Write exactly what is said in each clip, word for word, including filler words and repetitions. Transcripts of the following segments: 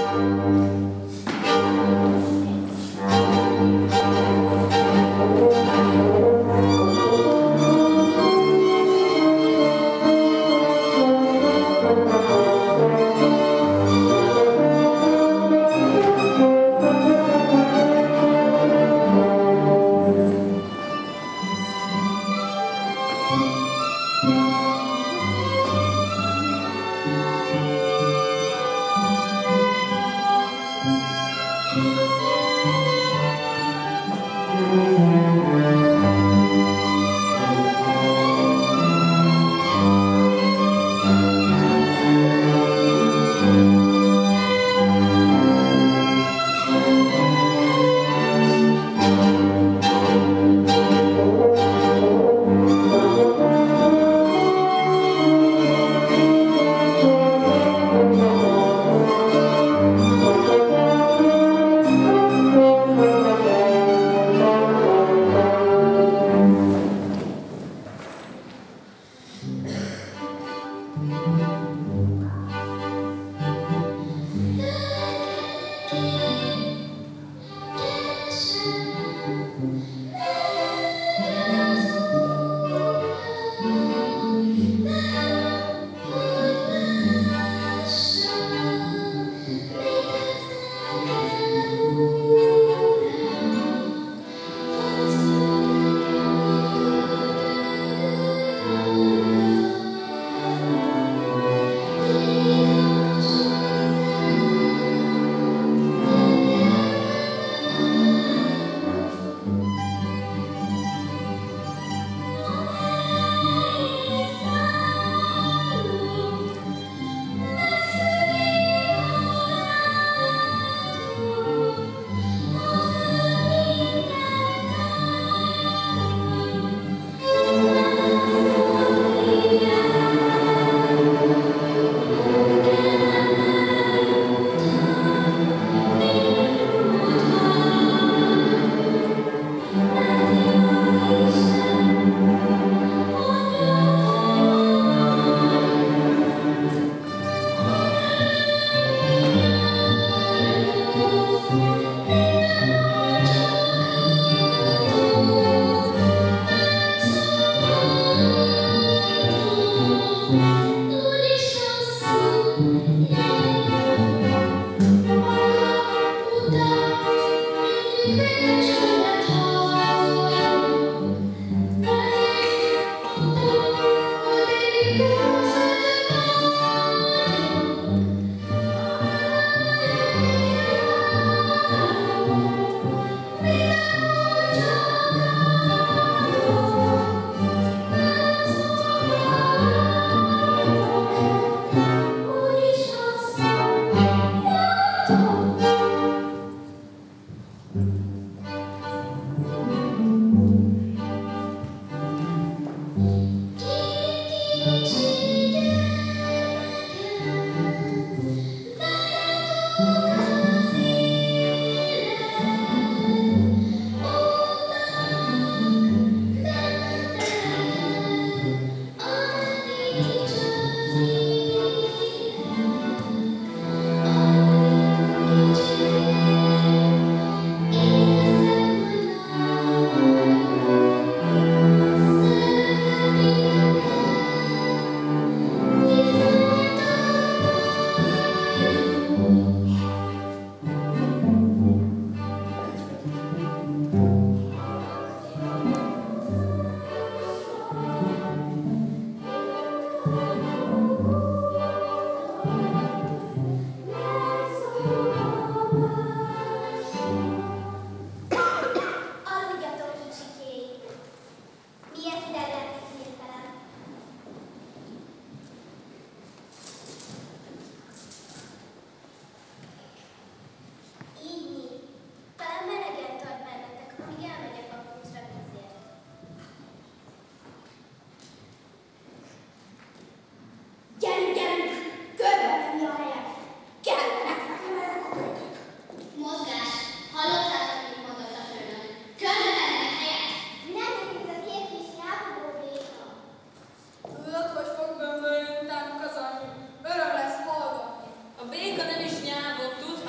A béka nem is nyávot tud,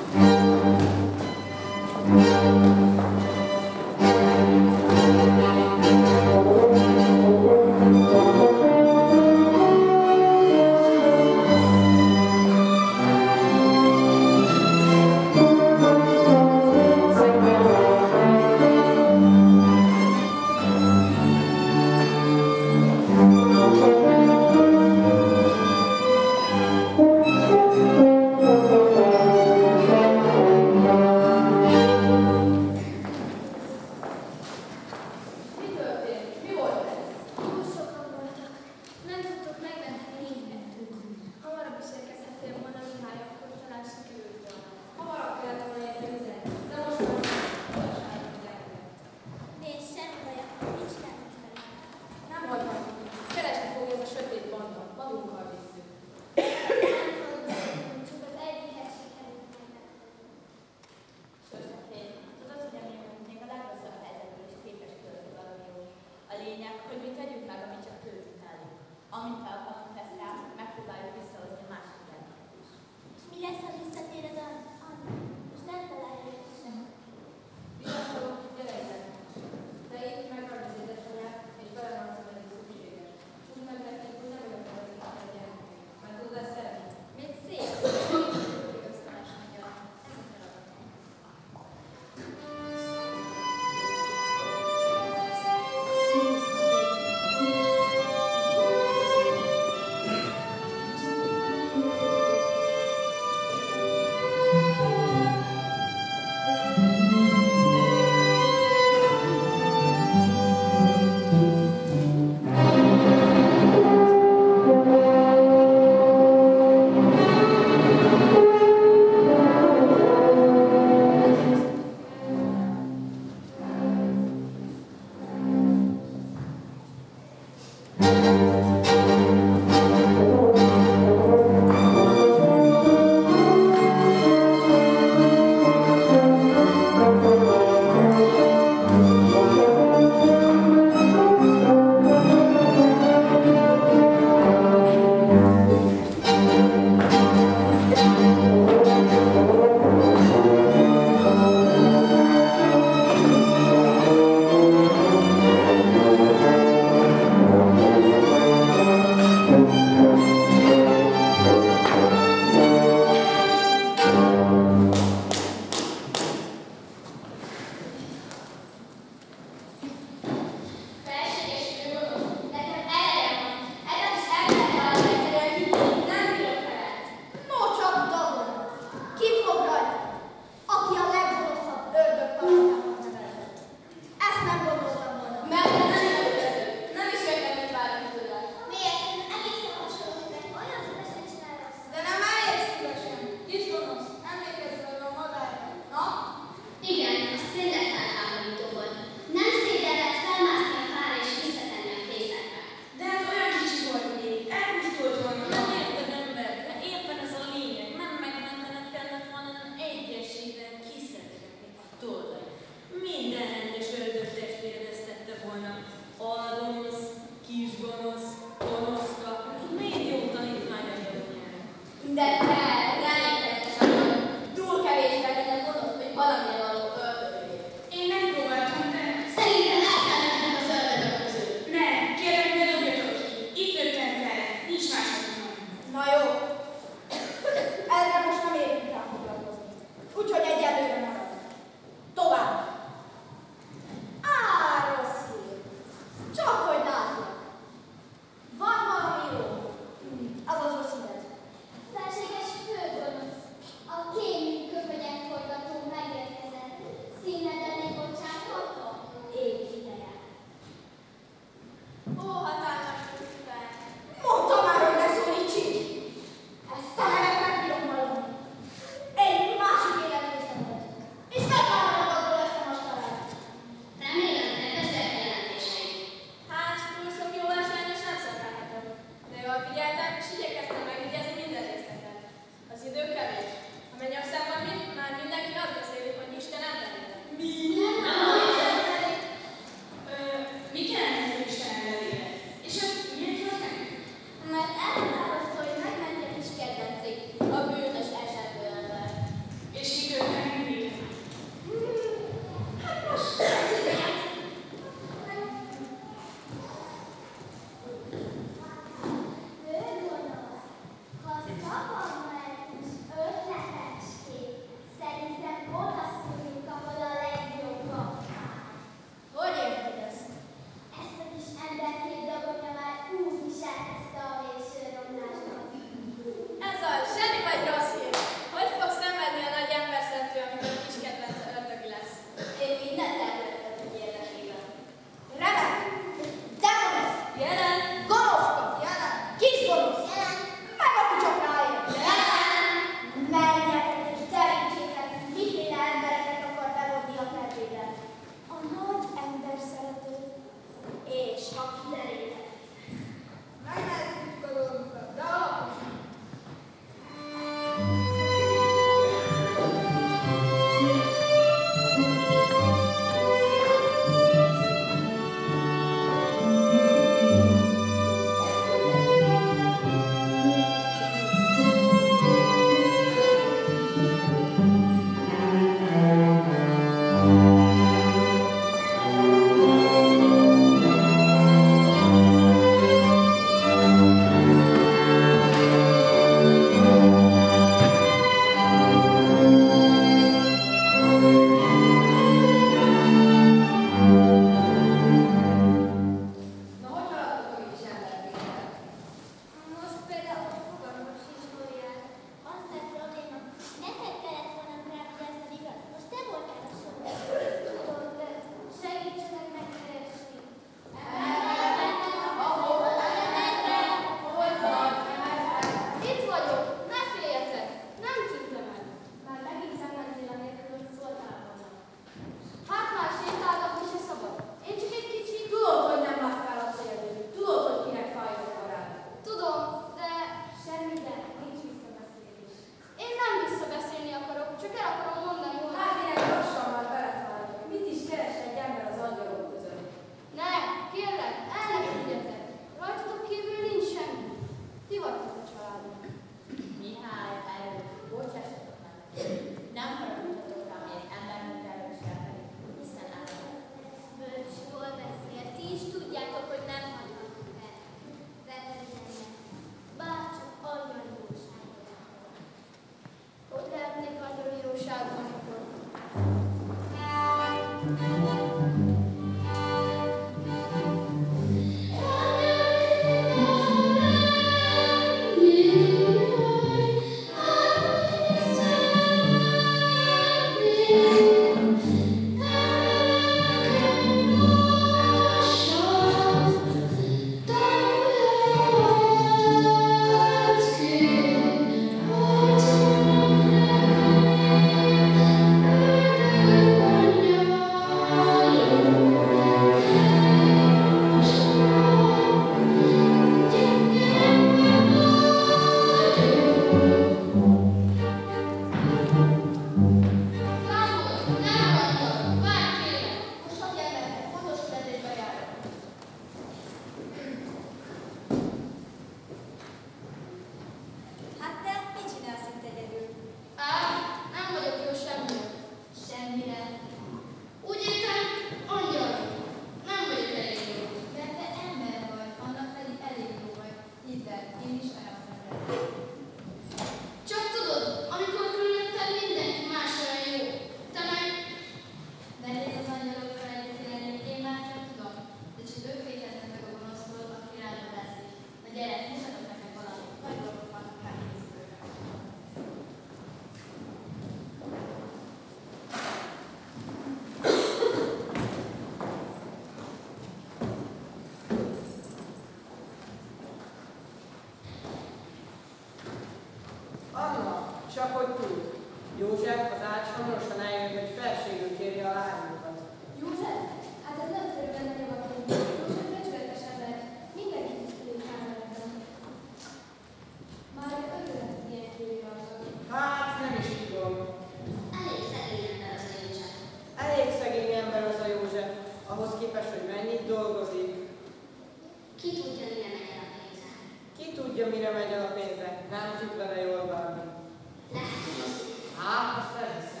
Ahhoz képest, hogy mennyit dolgozik. Ki tudja, mire megy el a pénze? Ki tudja, mire megy el a pénze? Nem tud vele jól bánni. Lehet, hogy az. Hát, azt elhiszem.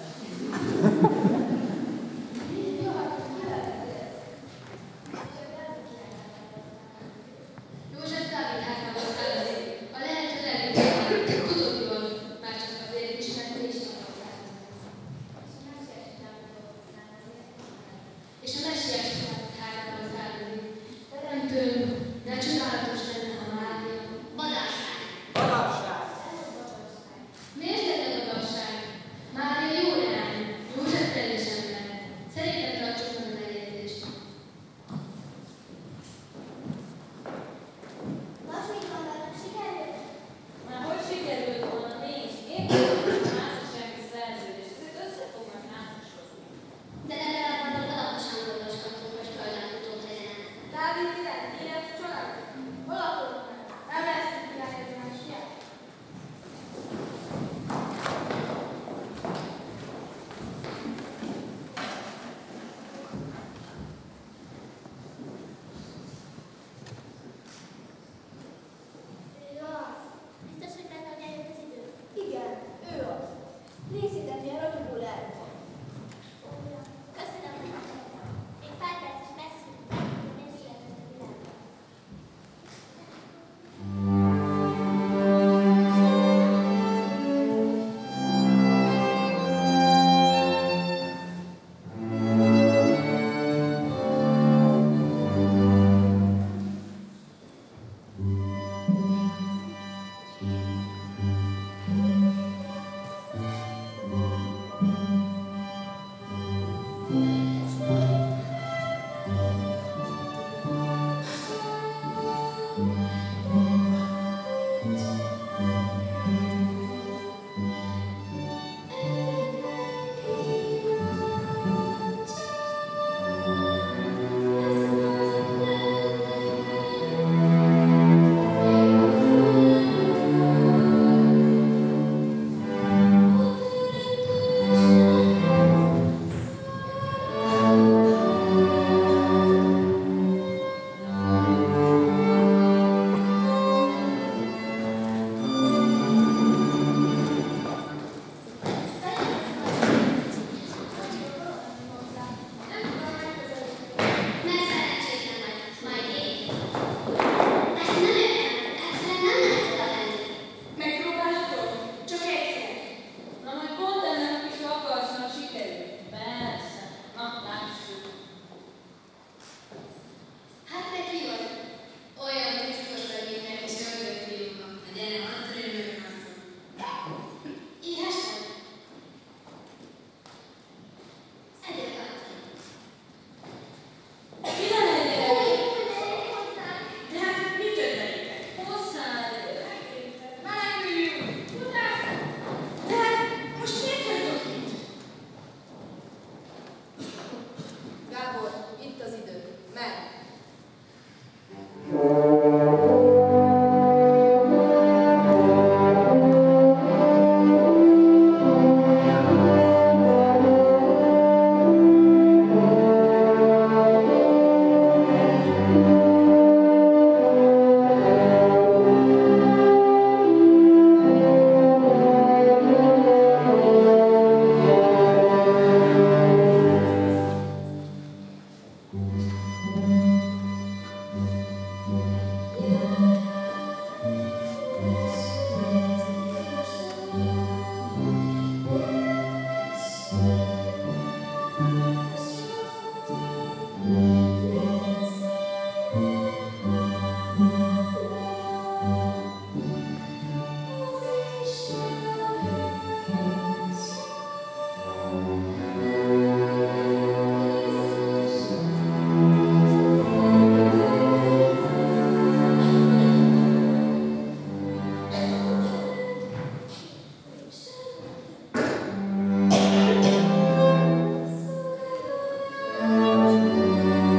József Dávid elfogadtál azért. A lehető leginkább tudodjon, már csak azért is, mert ő is akartál. És a messiás házában felülni. Teremtőn, de csodálatos lenne, ha Mária. Badásság. Badasság. Miért lenne badasság? Mária jó leány, József rendes ember. Szerintem tartsuk meg az eljegyzést. Már hogy sikerült volna nézd? Éppen a házassági szerződést, ezek össze fognak házasodni. De legalább arról alaposan gondoskodtunk, hogy földönfutó legyen. Dávid király, élet család? Hol akarok meg? Nem lesz király, ez már siet. Ő az. Biztos, hogy benne, hogy eljött az idő? Igen, ő az. Nézzétek, milyen ragyogó lehet. Köszönöm, hogy megtettem. Még pár perc is megszűnt, hogy nem sietett a világban. Mert szerencsétlen vagy, majd én. Ezt nem értem, egyszerűen nem lehet oda lenni. Megpróbálhatod? Csak egyszer. Na majd pont ennek is akarsz, ha sikerül. Persze. Na, lássuk. Hát te ki vagy? Olyan biztos vagy, mint egy kis rögzött fiúnak. Na gyere, van törőnök harcol. Éhes vagy? Egyet láttam. Ide legyen! De hát micsoda legyen? Hozzá meneküljünk! Utána! De hát most miért vagyok itt? Gábor, itt az idő. Menj! Thank you.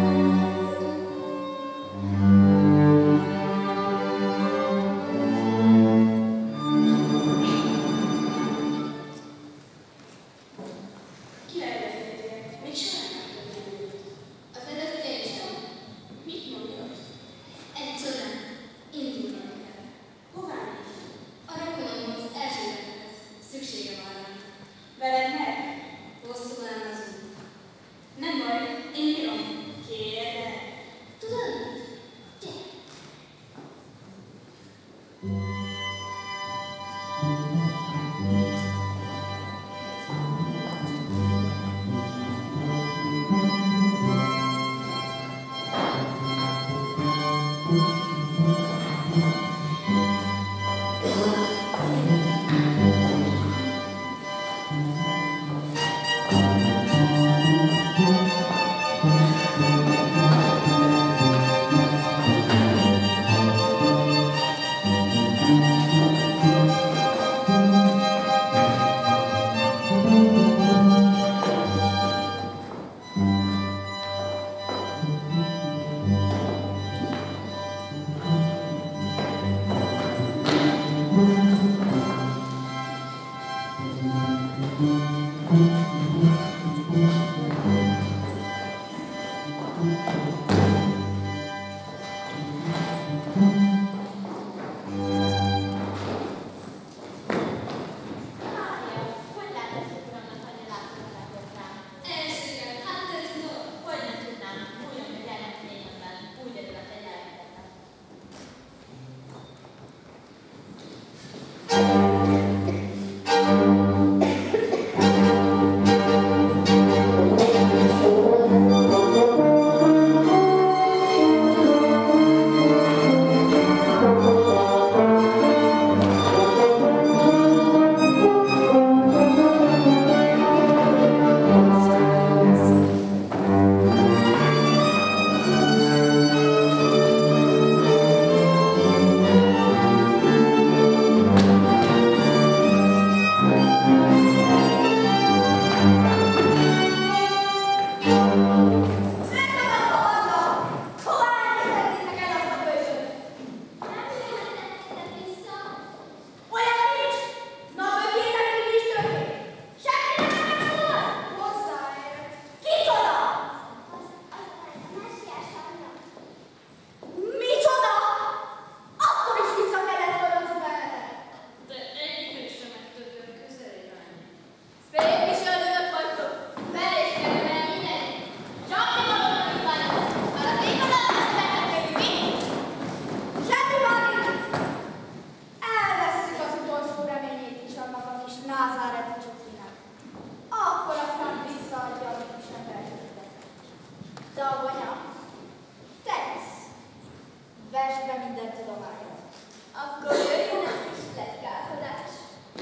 Dalgonya. Tenisz. Vesd be minden tudományot. Akkor jöjjön a kis letykálkodás.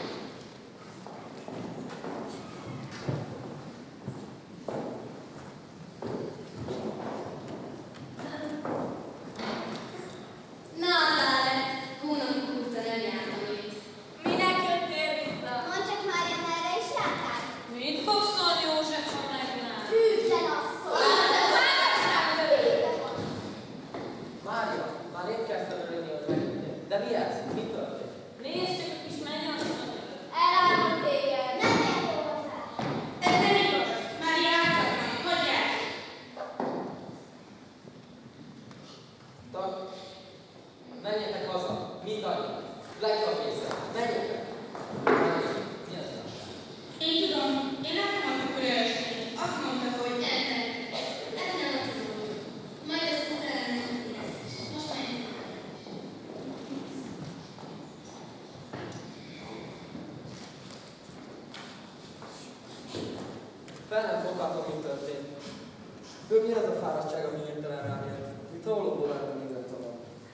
Na, Zárek, hónapok óta nem jártam itt. Minek jöttél vissza? Mondd csak, Mária, merre is jártál? Mit fogsz szólni József, ha meglát? Hűtlen asszony! Mária, már épp kezdtem jönni az megütni. De mi ez? Mi történt? Nézd csak a kis mennyasszonyot. Elárult téged. Nem lehet hozzá. Ez nem igaz. Mária átadnak, hagyják. Tak, menjetek haza, mindannyian. Legjobb készen, menjetek. Mária, mi az igazság? Én tudom, én láttam a kukorősét. Azt mondta, hogy nem, nem. Ez nem azt tudom. Majd ezt utána nem tudják. Most menjünk. Fel nem foghatom, mi történt. Ő mi az a fáradtság, ami hirtelen rám jött? Mint hólóból lenne minden tovább.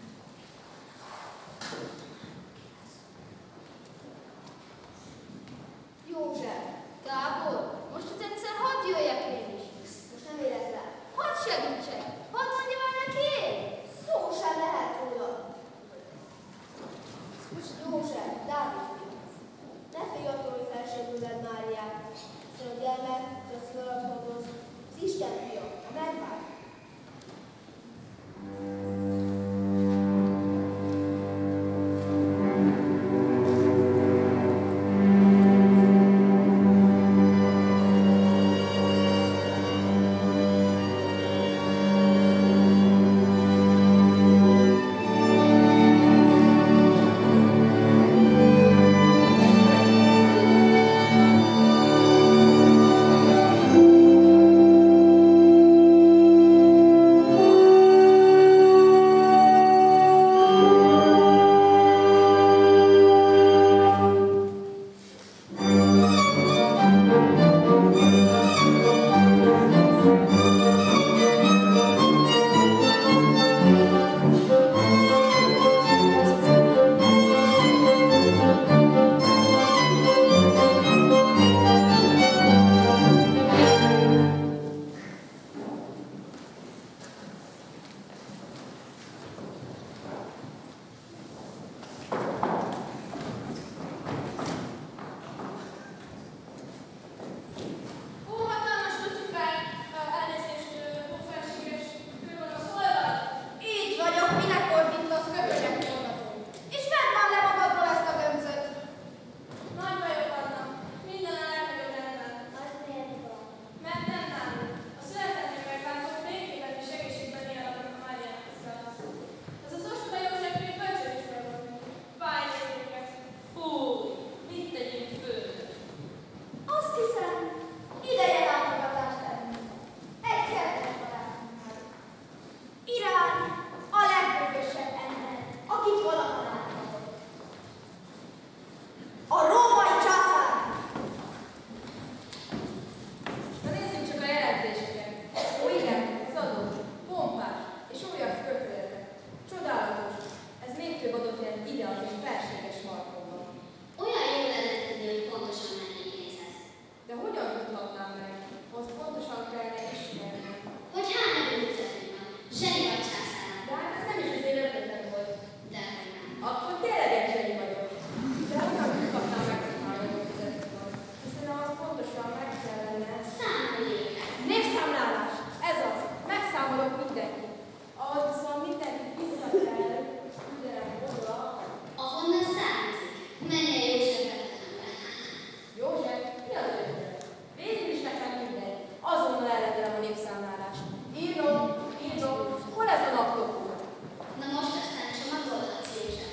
József, Gábor, most az egyszer hadd jöjjek én is. Most nem érek rá. Hadd segítsek. Hadd mondjam el neki én. Szó sem lehet róla. József, Dávid fia. Ne félj attól, hogy felségüled Máriát. Szóval a gyermek, hogy az fölad hordoz. Az Isten fia, a megvár. Ó, hatalmas Lucifer! Elnézést, ó, felséges főgonosz, hol vagy? Így vagyok, minek ordítasz, köpönyek forgató. És vedd már le magadról ezt a gömzöt. Nagy bajok vannak. Minden a legnagyobb rendben. Az miért van? Mert nem nálunk. A születetnél meglátott békében és egészségben élnek a Máriának szület. Ez az ostoba József még bölcső is volt. Fáj nézőket. Fúj, mit tegyünk föl? Azt hiszem, ideje látogatást tenni. Egy kedves barátunknál. Irány a legbőgösebb ember, akit valaha láthatott. A római császár! Na nézzük csak a jelentéseket. Ó igen, az adó, pompás és újabb fölfeletek. Csodálatos. Ez még több adott jelent ide az én felséges markomban. Olyan jó lenne tudni, hogy pontosan mennyi nézhez. De hogyan tudhatnám meg? Az pontosan kellene ismerni. Hogy hány ötletünk van? Zseni vagy császár. De hát ez nem is az én ötletem volt. De hogy nem. Akkor tényleg egy zseni vagyok. De hogyan tudhatnám meg, hogy hány ötletem van? Hiszen az pontosan meg kellene. Számolj őket. Népszámlálás! Ez az! Megszámolok mindenkit. Ahhoz viszont mindenkit vissza kell küldenem oda. Ahonnan származik. Menjen József vetetembe. József, mi az ötlet? Végül is nekem mindegy. Azonnal elrendelem a népszámlálást. Írnom, írnom, hol ez a napló? Na most aztán csomagolhatsz, József.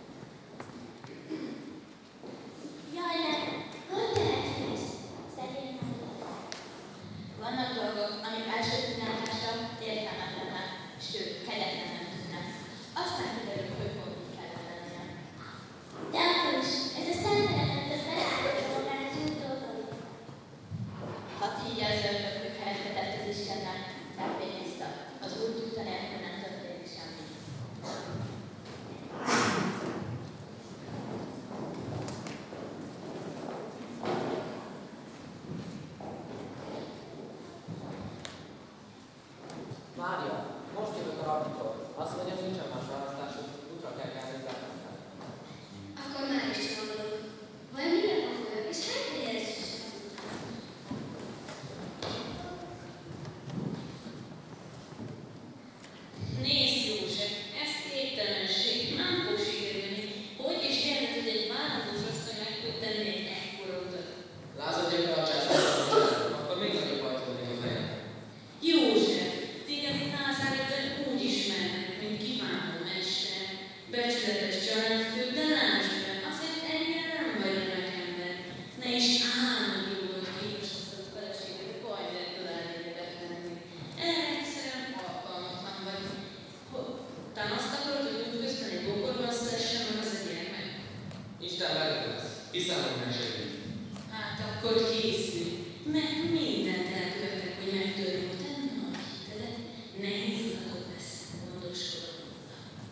Jaj, nem. Hogy tehetnész? Szegény Mária. Vannak dolgok, amik első pillanatásra értelmetlenek, sőt, kegyetlenek tűnnek. Aztán kiderül, hogy hol kellett lennie. De akkor is, ez a szemtelenebb, ez felállítja magán az új dolgait. Hadd higgy az ördög, hogy helyezkedett az Istennek, felfényez Amikor azt mondja, hogy nincsen más választásuk, útra kell kelni Zárkánál. Akkor már is csak gondolok. Vajon mire van folyam, és hány helyre szükség az után? Nézd, József, ez képtelenség, nem fog sikerülni. Hogy is érted, hogy egy vállalatos asszony meg tud tenni egy ekkora utat? Lázadjék fel a császárnak, akkor még nagyobb bajt tudnék a helyen. József, téged itt Názáretben úgy ismernek, mint kiváló mester, becsületes családfő, de lásd be, azért ennyire nem vagy remek ember. Ne is álmodj jól, hogy kínosatott feleséget Pajder családjegyeket lenni. Erre egyszerűen alkalmatlan vagy. Talán azt akarod, hogy útközben egy bokorban szülessen meg az a gyermek? Isten velük lesz, hiszem, hogy megsegít. Hát akkor készülj, mert mindent elkövetek, hogy megtörjük tenni a hitedet, nehéz utakot lesz, gondoskodom róla.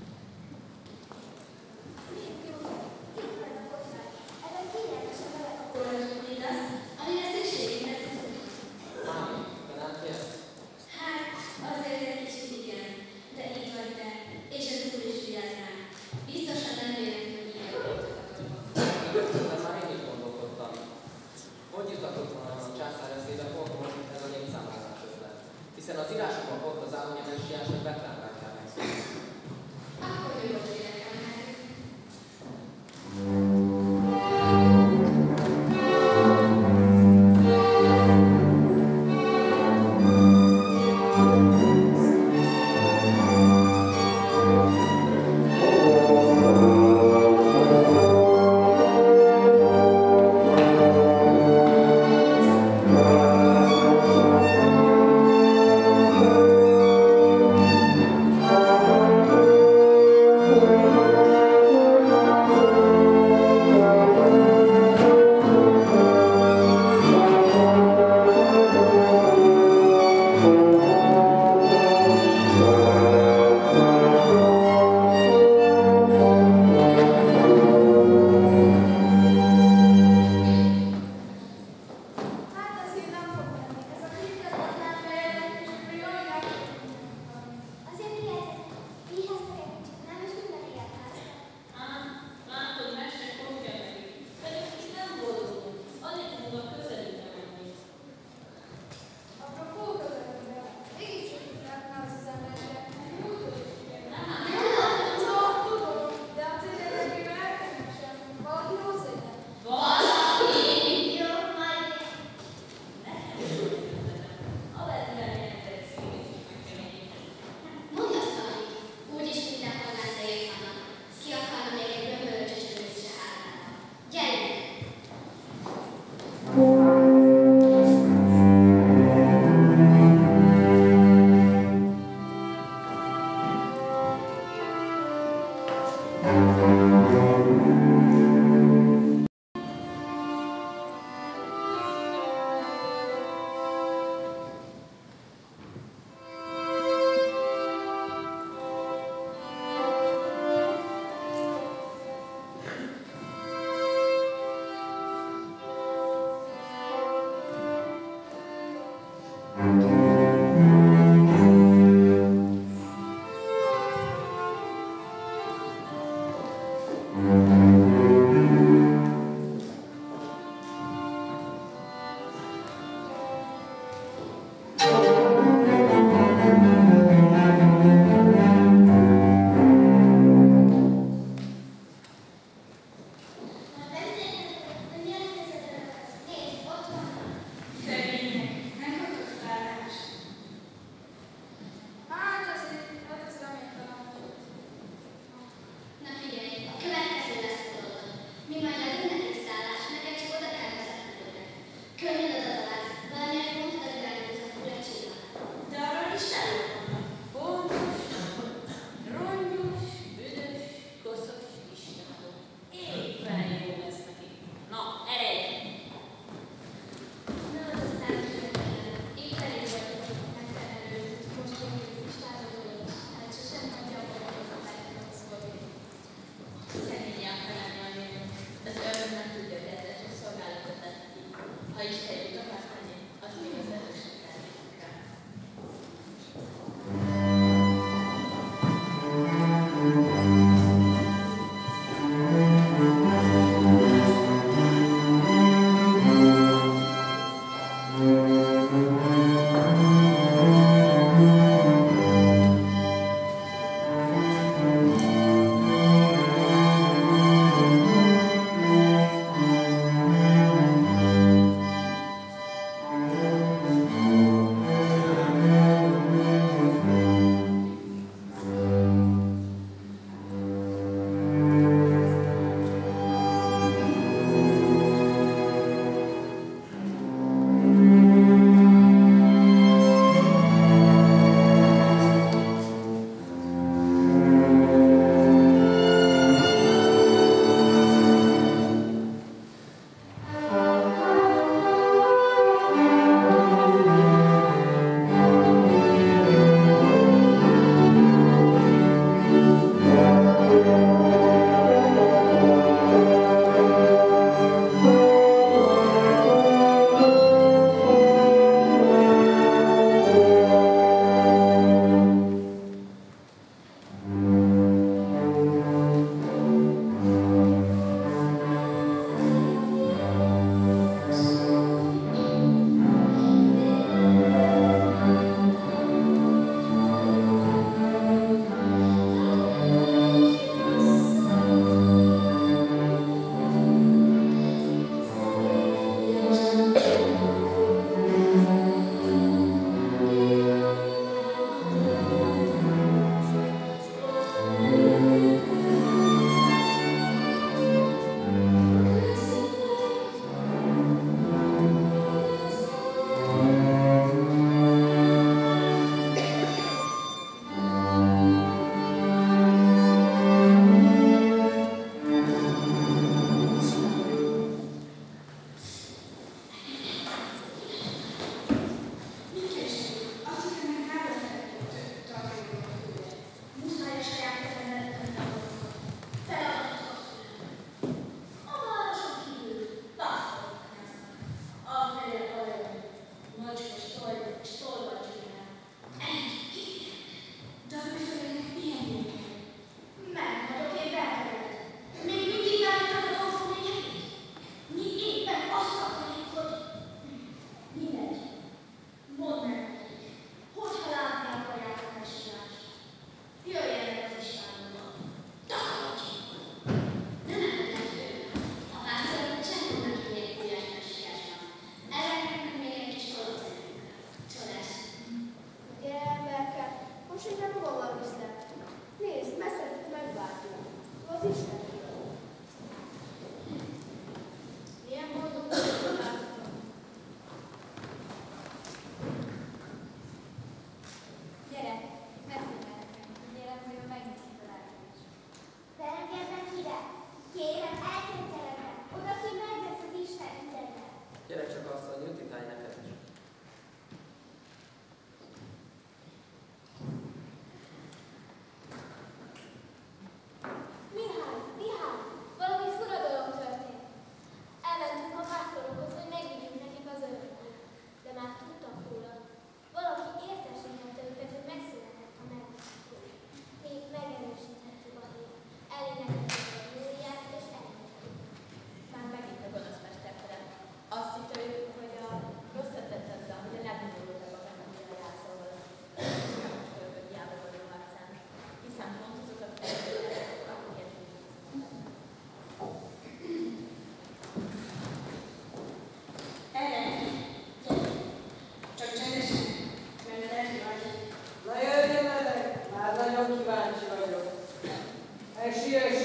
Ebben kényelmesen belepakolod mindazt, amire szükségünk lesz az utat. Mámi, te nem kérsz? Hát, azért egy kicsit igen, de itt vagy te, és az úr is vigyáz rám. Biztosan nem vélek, hogy ilyen De már én is gondolkodtam. Hogy jutott volna a császár eszébe pont most ez a népszámlálás ötlet? Hiszen az írásokban pont az állományemesiások Betlenben kell megszólni. Akkor jövök érdekelnek. Thank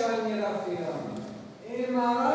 annyira, fiam. Én már